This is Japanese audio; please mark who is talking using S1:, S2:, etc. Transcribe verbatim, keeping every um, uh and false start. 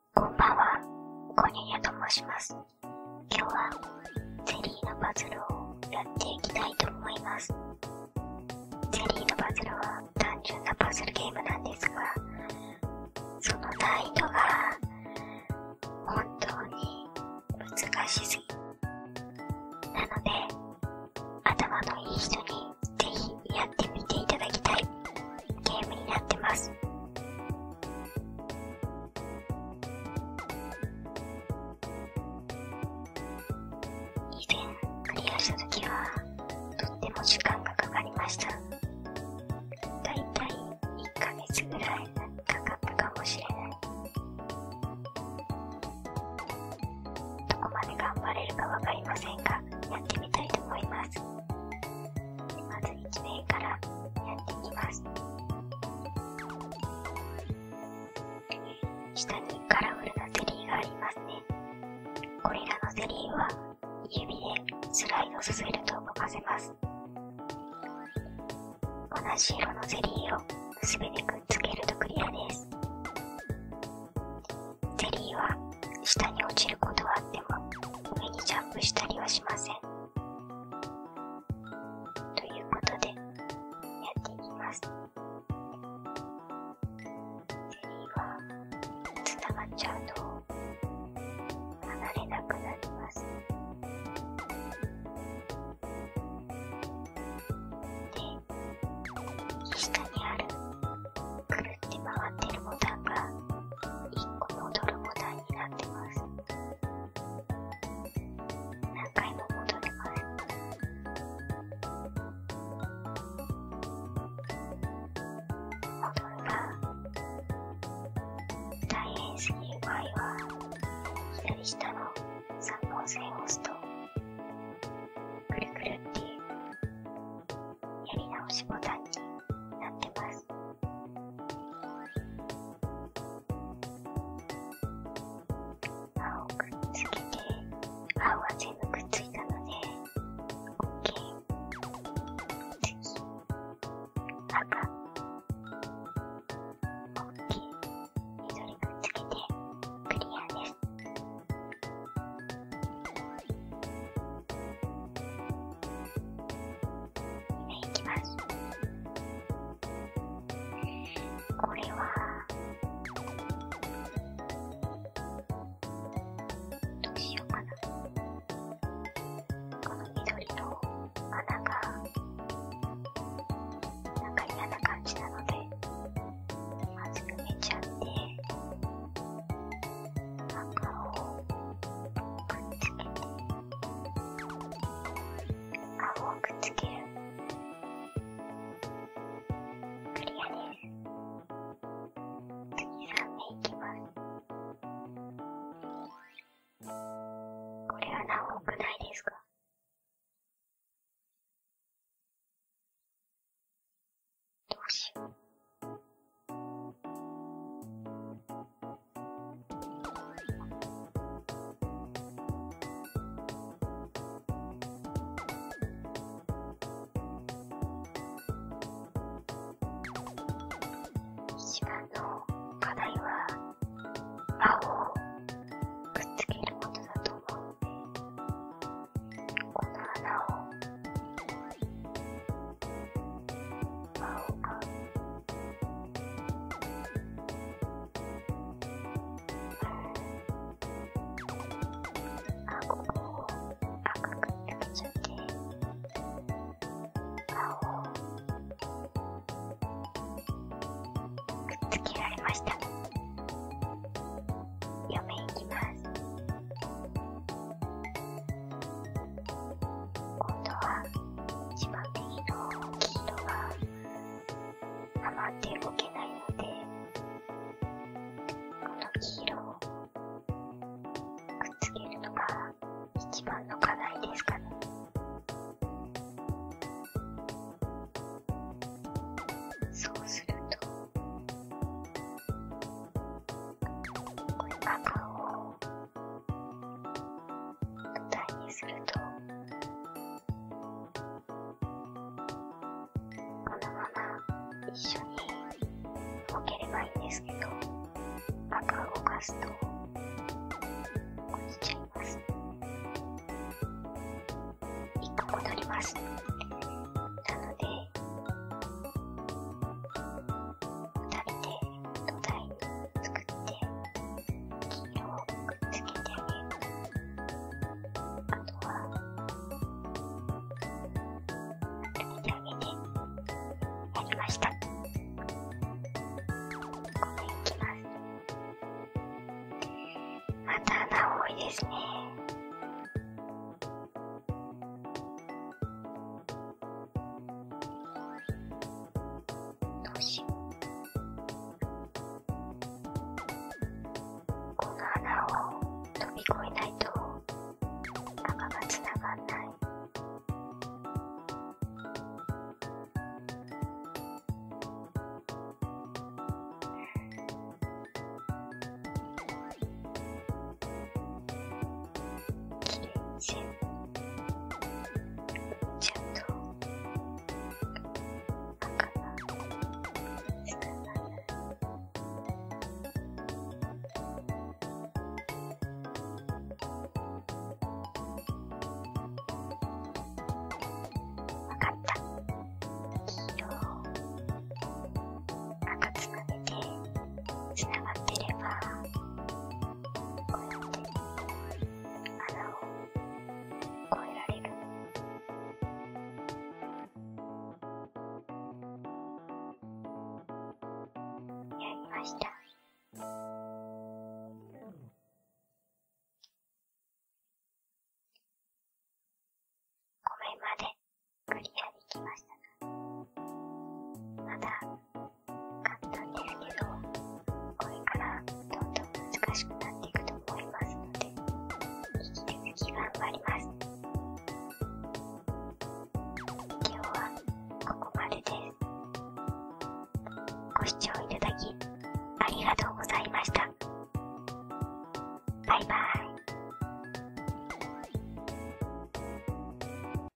S1: こんばんは、コニャニャと申します。今日はゼリーのパズルをやっていきたいと思います。ゼリーのパズルは単純なパズルゲームなんですが、その難易度が本当に難しすぎ。なので、頭のいい人にぜひやってみていただきたいゲームになってます。以前クリアした時はとっても時間がかかりました。だいたいいっかげつぐらいかかったかもしれない。どこまで頑張れるかわかりませんが、やってみたいと思います。まずいちめいからやっていきます。下にカラフルなゼリーがありますね。これらのゼリーは指でスライドさせると動かせます。同じ色のゼリーをすべてくっつけるとクリアです。ゼリーは下に落ちることはあっても上にジャンプしたりはしません。ということでやっていきます。ゼリーはつながっちゃうと離れなくなります。で、右下にあるくるって回ってるボタンがいっこ戻るボタンになってます。何回も戻れます。戻るが大変すぎる場合は左下のさんぼん線を押すとくるくるっていうやり直しボタンになってます。青くっつけて、青は全部くっついたので OK。 次赤 OK。 緑くっつけてクリアです。にめいきます。これはどうしようかな。この緑の穴がなんか嫌な感じなので、まず埋めちゃって赤をくっつけて青をくっつける。クリアです。次さんめいいきます。これは何多くないですか？どうしよう。一番の課題は青をくっつけることだと思うので、この穴を青があ、ここを赤くつけちゃって青をくっつけられました。よんめいいきます。今度は一番右の黄色が余って動けないので、この黄色をくっつけるのが一番の課題ですかね。そうするとこれ赤を土台にするとこのまま一緒に動ければいいんですけど、赤を動かすとます。なので、ふたりで土台作って、黄色をくっつけてあげる。あとは、抜いてあげて、やりました。これいきます。また穴多いですね。どうしよう。この穴を飛び越えないと赤がつながんない。きれいに線ちゃんと赤がつながる。わかった。黄色を赤つなげてつながってれば、こうやって穴を越えられる。やりました。